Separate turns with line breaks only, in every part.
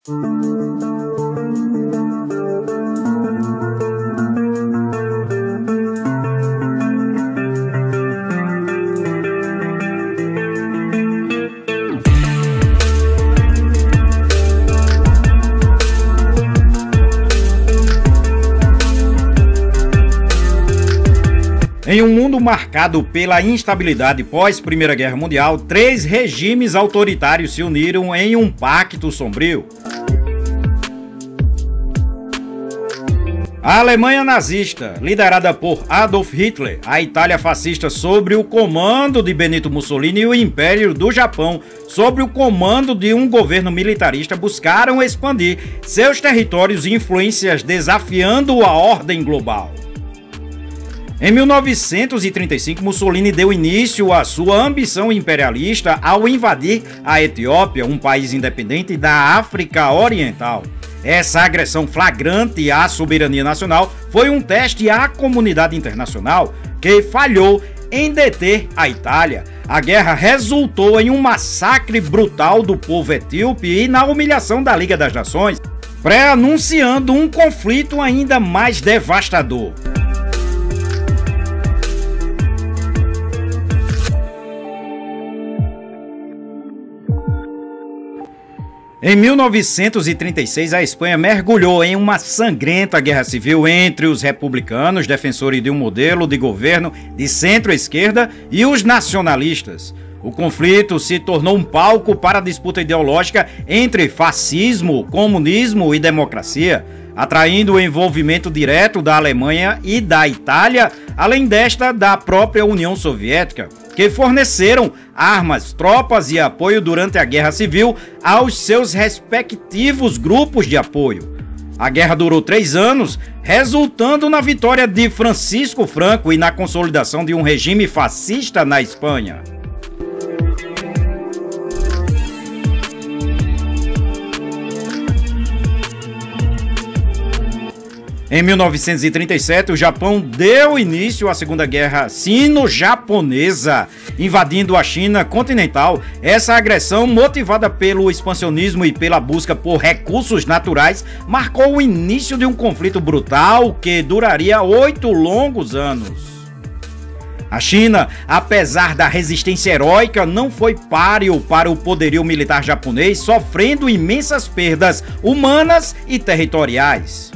Em um mundo marcado pela instabilidade pós-Primeira Guerra Mundial, 3 regimes autoritários se uniram em um pacto sombrio. A Alemanha nazista, liderada por Adolf Hitler, a Itália fascista sob o comando de Benito Mussolini e o Império do Japão, sob o comando de um governo militarista, buscaram expandir seus territórios e influências, desafiando a ordem global. Em 1935, Mussolini deu início à sua ambição imperialista ao invadir a Etiópia, um país independente da África Oriental. Essa agressão flagrante à soberania nacional foi um teste à comunidade internacional que falhou em deter a Itália. A guerra resultou em um massacre brutal do povo etíope e na humilhação da Liga das Nações, pré-anunciando um conflito ainda mais devastador. Em 1936, a Espanha mergulhou em uma sangrenta guerra civil entre os republicanos, defensores de um modelo de governo de centro-esquerda, e os nacionalistas. O conflito se tornou um palco para a disputa ideológica entre fascismo, comunismo e democracia, atraindo o envolvimento direto da Alemanha e da Itália, além desta da própria União Soviética, que forneceram armas, tropas e apoio durante a Guerra Civil aos seus respectivos grupos de apoio. A guerra durou 3 anos, resultando na vitória de Francisco Franco e na consolidação de um regime fascista na Espanha. Em 1937, o Japão deu início à Segunda Guerra Sino-Japonesa, invadindo a China continental. Essa agressão, motivada pelo expansionismo e pela busca por recursos naturais, marcou o início de um conflito brutal que duraria 8 longos anos. A China, apesar da resistência heróica, não foi páreo para o poderio militar japonês, sofrendo imensas perdas humanas e territoriais.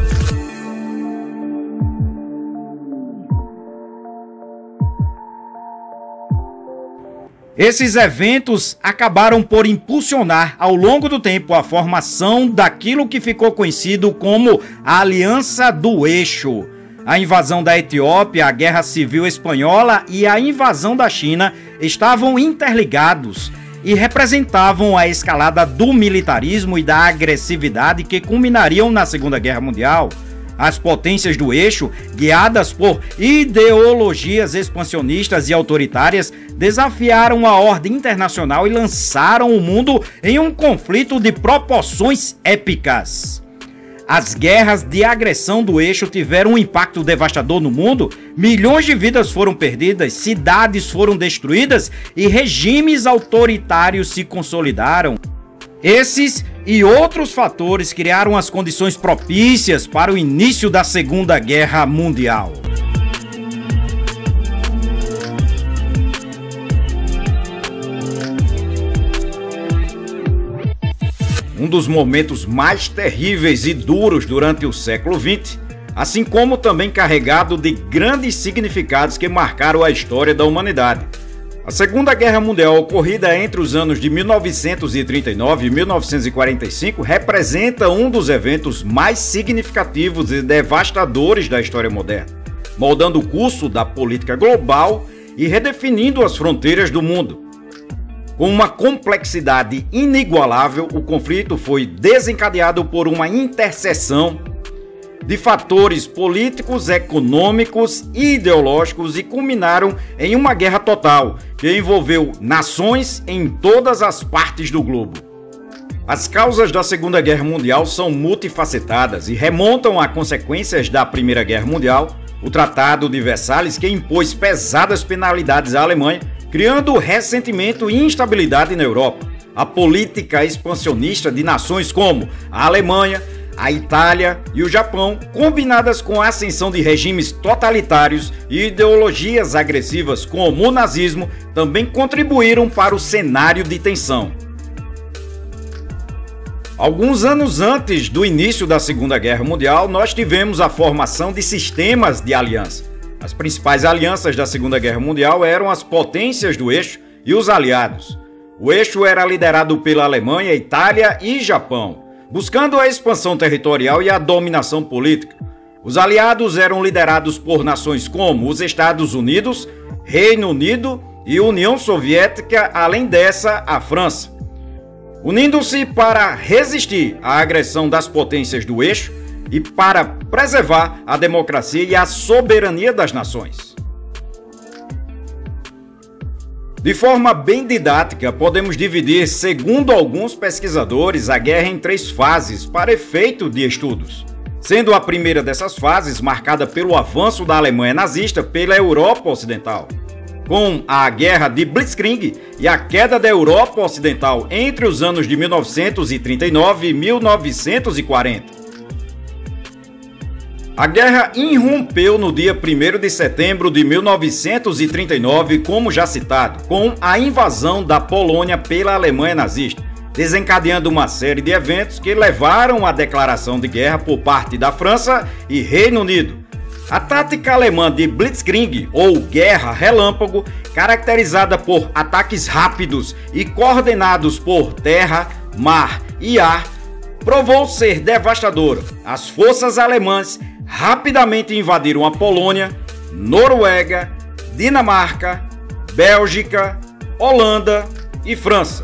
Esses eventos acabaram por impulsionar ao longo do tempo a formação daquilo que ficou conhecido como a Aliança do Eixo. A invasão da Etiópia, a Guerra Civil Espanhola e a invasão da China estavam interligados e representavam a escalada do militarismo e da agressividade que culminariam na Segunda Guerra Mundial. As potências do eixo, guiadas por ideologias expansionistas e autoritárias, desafiaram a ordem internacional e lançaram o mundo em um conflito de proporções épicas. As guerras de agressão do eixo tiveram um impacto devastador no mundo, milhões de vidas foram perdidas, cidades foram destruídas e regimes autoritários se consolidaram. Esses e outros fatores criaram as condições propícias para o início da Segunda Guerra Mundial. Um dos momentos mais terríveis e duros durante o século XX, assim como também carregado de grandes significados que marcaram a história da humanidade. A Segunda Guerra Mundial, ocorrida entre os anos de 1939 e 1945, representa um dos eventos mais significativos e devastadores da história moderna, moldando o curso da política global e redefinindo as fronteiras do mundo. Com uma complexidade inigualável, o conflito foi desencadeado por uma interseção de fatores políticos, econômicos e ideológicos e culminaram em uma guerra total que envolveu nações em todas as partes do globo. As causas da Segunda Guerra Mundial são multifacetadas e remontam a consequências da Primeira Guerra Mundial, o Tratado de Versalhes, que impôs pesadas penalidades à Alemanha, criando ressentimento e instabilidade na Europa. a política expansionista de nações como a Alemanha, a Itália e o Japão, combinadas com a ascensão de regimes totalitários e ideologias agressivas como o nazismo, também contribuíram para o cenário de tensão. Alguns anos antes do início da Segunda Guerra Mundial, nós tivemos a formação de sistemas de aliança. As principais alianças da Segunda Guerra Mundial eram as potências do eixo e os aliados. O eixo era liderado pela Alemanha, Itália e Japão, buscando a expansão territorial e a dominação política. Os aliados eram liderados por nações como os Estados Unidos, Reino Unido e União Soviética, além dessa, a França, unindo-se para resistir à agressão das potências do eixo e para preservar a democracia e a soberania das nações. De forma bem didática, podemos dividir, segundo alguns pesquisadores, a guerra em 3 fases para efeito de estudos, sendo a primeira dessas fases marcada pelo avanço da Alemanha nazista pela Europa Ocidental, com a Guerra de Blitzkrieg e a queda da Europa Ocidental entre os anos de 1939 e 1940. A guerra irrompeu no dia 1º de setembro de 1939, como já citado, com a invasão da Polônia pela Alemanha nazista, desencadeando uma série de eventos que levaram à declaração de guerra por parte da França e Reino Unido. A tática alemã de Blitzkrieg, ou Guerra Relâmpago, caracterizada por ataques rápidos e coordenados por terra, mar e ar, provou ser devastadora. As forças alemãs rapidamente invadiram a Polônia, Noruega, Dinamarca, Bélgica, Holanda e França.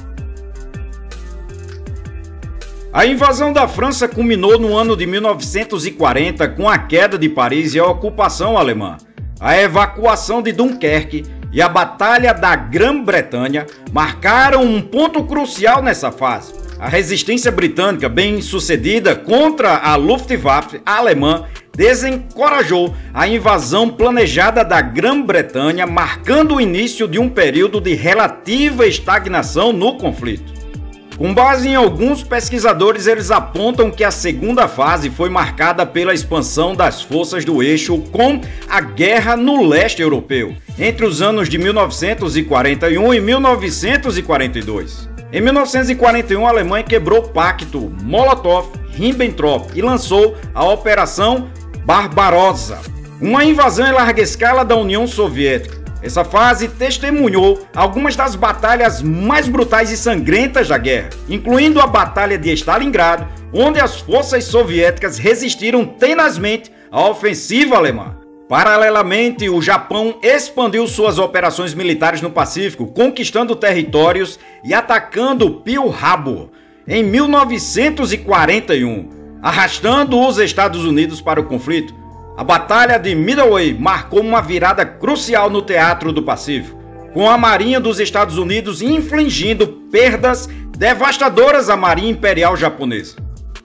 A invasão da França culminou no ano de 1940 com a queda de Paris e a ocupação alemã. A evacuação de Dunkerque e a Batalha da Grã-Bretanha marcaram um ponto crucial nessa fase. A resistência britânica, bem sucedida contra a Luftwaffe alemã, desencorajou a invasão planejada da Grã-Bretanha, marcando o início de um período de relativa estagnação no conflito. Com base em alguns pesquisadores, eles apontam que a segunda fase foi marcada pela expansão das forças do eixo com a guerra no leste europeu, entre os anos de 1941 e 1942. Em 1941, a Alemanha quebrou o pacto Molotov-Ribbentrop e lançou a Operação Barbarossa, uma invasão em larga escala da União Soviética. Essa fase testemunhou algumas das batalhas mais brutais e sangrentas da guerra, incluindo a Batalha de Stalingrado, onde as forças soviéticas resistiram tenazmente à ofensiva alemã. Paralelamente, o Japão expandiu suas operações militares no Pacífico, conquistando territórios e atacando Pearl Harbor em 1941, arrastando os Estados Unidos para o conflito. A Batalha de Midway marcou uma virada crucial no teatro do Pacífico, com a Marinha dos Estados Unidos infligindo perdas devastadoras à Marinha Imperial Japonesa.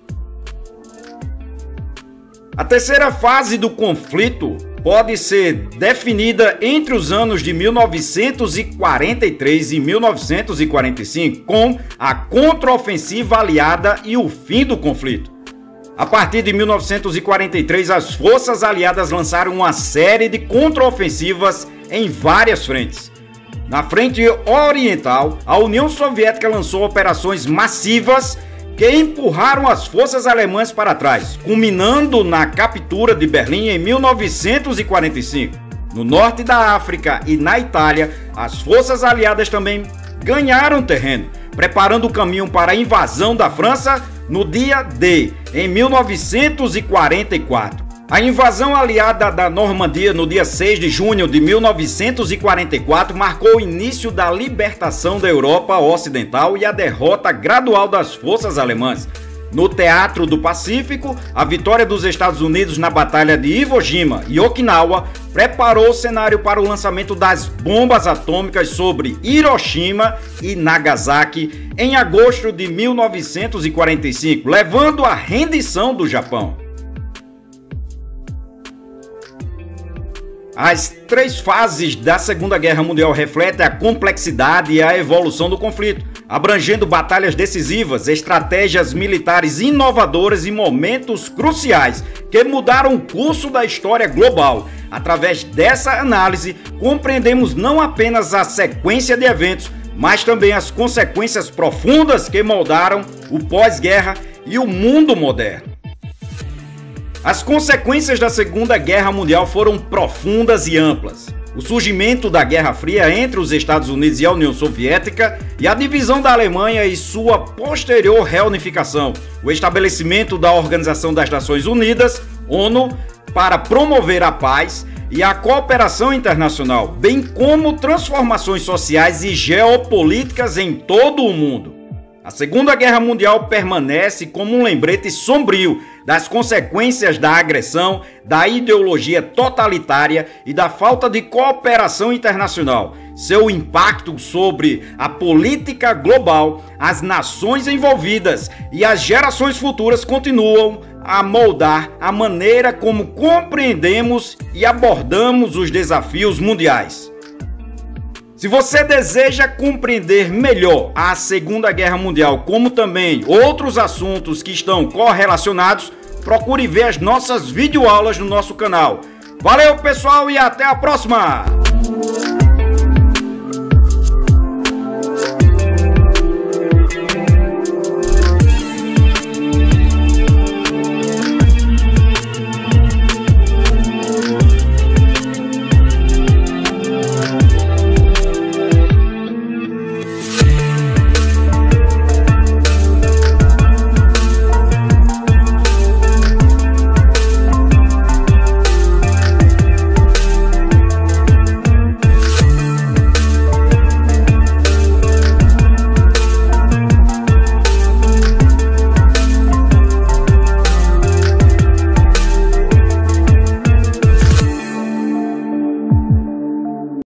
A terceira fase do conflito pode ser definida entre os anos de 1943 e 1945, com a contraofensiva aliada e o fim do conflito. A partir de 1943, as forças aliadas lançaram uma série de contraofensivas em várias frentes. Na frente oriental, a União Soviética lançou operações massivas que empurraram as forças alemãs para trás, culminando na captura de Berlim em 1945. No norte da África e na Itália, as forças aliadas também ganharam terreno, preparando o caminho para a invasão da França no dia D, em 1944. A invasão aliada da Normandia no dia 6 de junho de 1944 marcou o início da libertação da Europa Ocidental e a derrota gradual das forças alemãs. No teatro do Pacífico, a vitória dos Estados Unidos na Batalha de Iwo Jima e Okinawa preparou o cenário para o lançamento das bombas atômicas sobre Hiroshima e Nagasaki em agosto de 1945, levando à rendição do Japão. As três fases da Segunda Guerra Mundial refletem a complexidade e a evolução do conflito. abrangendo batalhas decisivas, estratégias militares inovadoras e momentos cruciais que mudaram o curso da história global. Através dessa análise, compreendemos não apenas a sequência de eventos, mas também as consequências profundas que moldaram o pós-guerra e o mundo moderno. As consequências da Segunda Guerra Mundial foram profundas e amplas. O surgimento da Guerra Fria entre os Estados Unidos e a União Soviética e a divisão da Alemanha e sua posterior reunificação, o estabelecimento da Organização das Nações Unidas, ONU, para promover a paz e a cooperação internacional, bem como transformações sociais e geopolíticas em todo o mundo. A Segunda Guerra Mundial permanece como um lembrete sombrio das consequências da agressão, da ideologia totalitária e da falta de cooperação internacional. Seu impacto sobre a política global, as nações envolvidas e as gerações futuras continuam a moldar a maneira como compreendemos e abordamos os desafios mundiais. Se você deseja compreender melhor a Segunda Guerra Mundial, como também outros assuntos que estão correlacionados, procure ver as nossas videoaulas no nosso canal. Valeu, pessoal, e até a próxima!